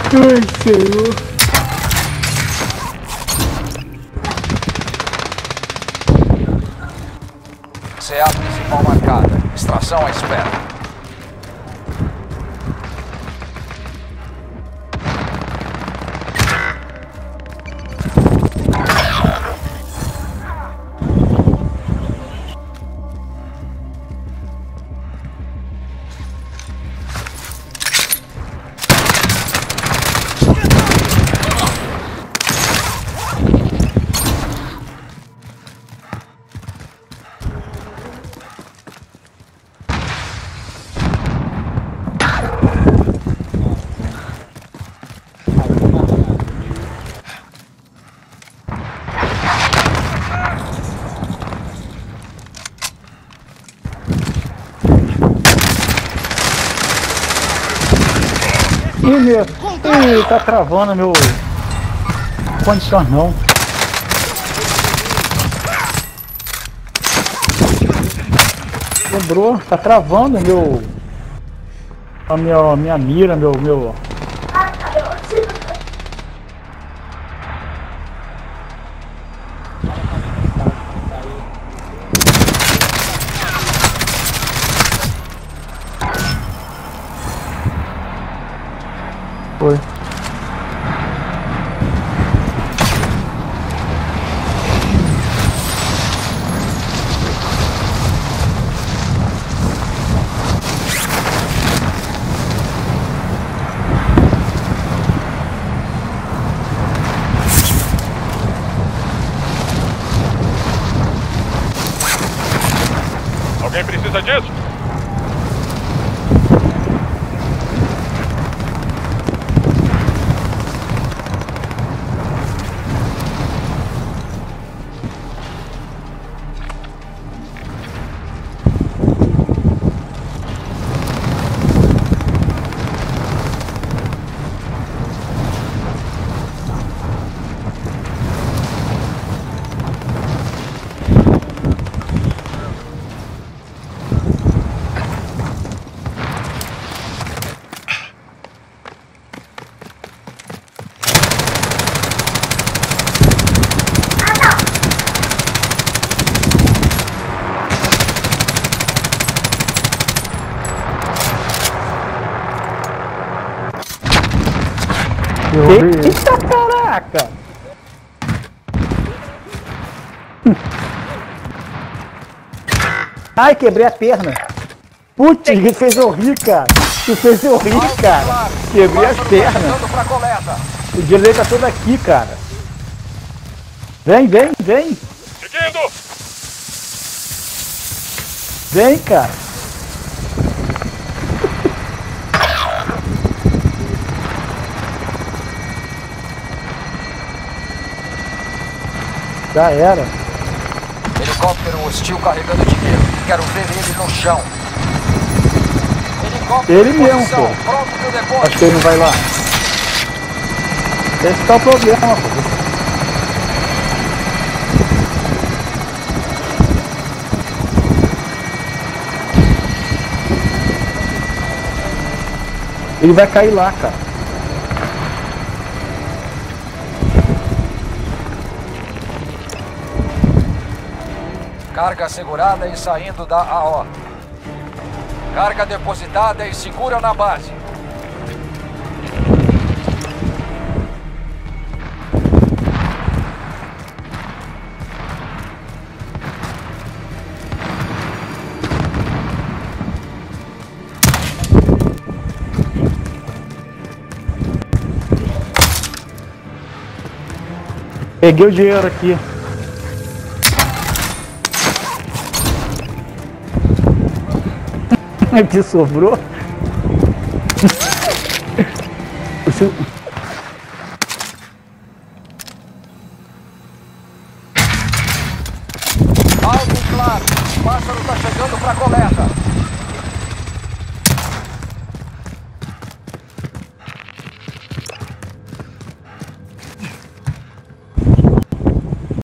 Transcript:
Ai, Senhor. CA principal marcada. Extração à espera. Ih, tá travando meu condição não. Quebrou, tá travando a minha mira, meu. Foi. Alguém precisa disso? Eita caraca! Ai, quebrei a perna. Putz, que fez eu rir, cara. Que fez eu rir, cara. Quebrei as pernas. O delay tá todo aqui, cara. Vem. Seguindo! Vem, cara. Já era. Helicóptero hostil carregando dinheiro. Quero ver ele no chão. Helicóptero Ele mesmo, pô. Pronto pro depósito. Acho que ele não vai lá. Esse tá o problema, pô. Ele vai cair lá, cara. Carga assegurada e saindo da AO. Carga depositada e segura na base. Peguei o dinheiro aqui. Que sobrou. Alto e claro. O pássaro tá chegando pra coleta.